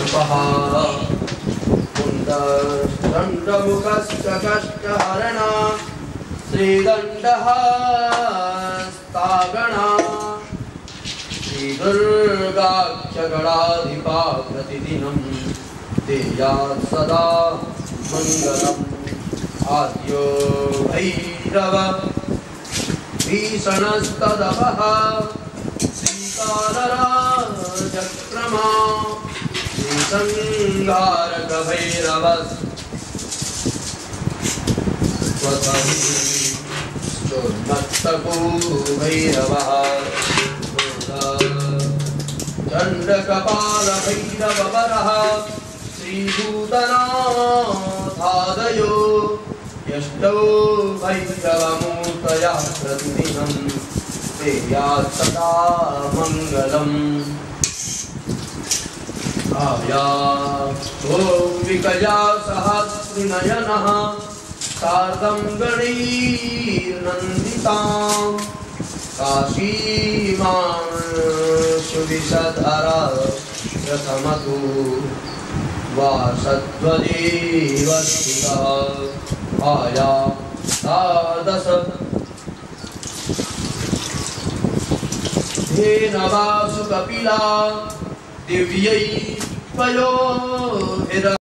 मुखश्च कष्टहरणा श्रीदण्डहस्तागणा श्रीदुर्गाख्य गणाधिपा प्रतिदिनं देयात् सदा मङ्गलम्। आद्यो भैरव भीषणस्तदपः श्रीकालराजक्रमा श्रीसंहारक भैरवः स्वतःश्चोन्मत्तको भैरवः चण्डकपाल भैरववरः श्रीभूतनाथादयो यष्टौ भैरवमूर्तयः प्रतिदिनं देयात् सदा मङ्गलम्। आया ॐ विकया सहस्रनयनः सार्धं गणैर्नन्दितां काशीमां सुविशधरा प्रथमतु वासध्वजेव स्थितः। आया द्वादश धेनवासु कपिला दिव्यै पयोभिः